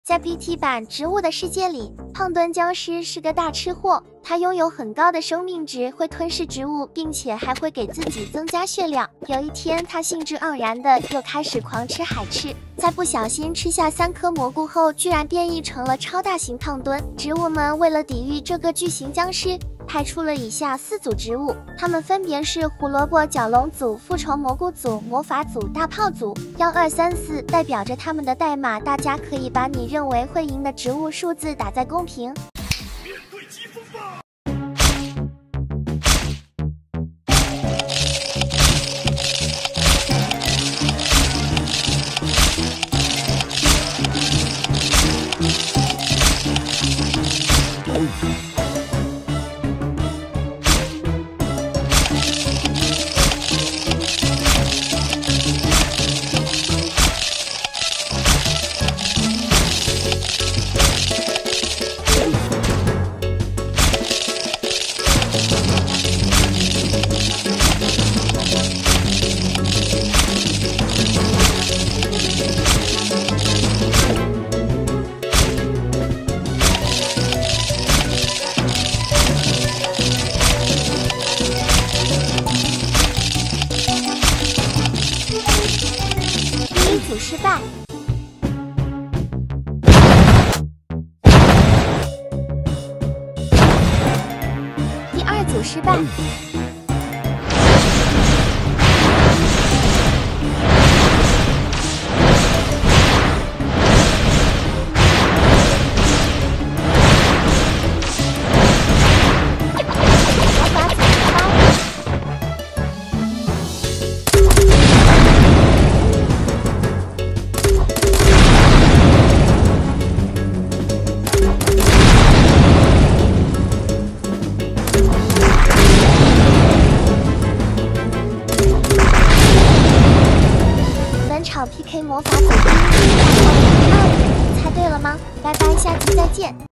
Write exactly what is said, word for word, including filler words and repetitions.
在 B T 版植物的世界里，胖墩僵尸是个大吃货，它拥有很高的生命值，会吞噬植物，并且还会给自己增加血量。有一天，他兴致盎然的又开始狂吃海翅，在不小心吃下三颗蘑菇后，居然变异成了超大型胖墩。植物们为了抵御这个巨型僵尸，派出了以下四组植物，它们分别是胡萝卜角龙组、复仇蘑菇组、魔法组、大炮组。幺二三四代表着它们的代码，大家可以把你认为会赢的植物数字打在公屏。面对疾风吧！第一组失败。第二组失败。本场 P K 魔法组第一名，猜对了吗？拜拜，下期再见。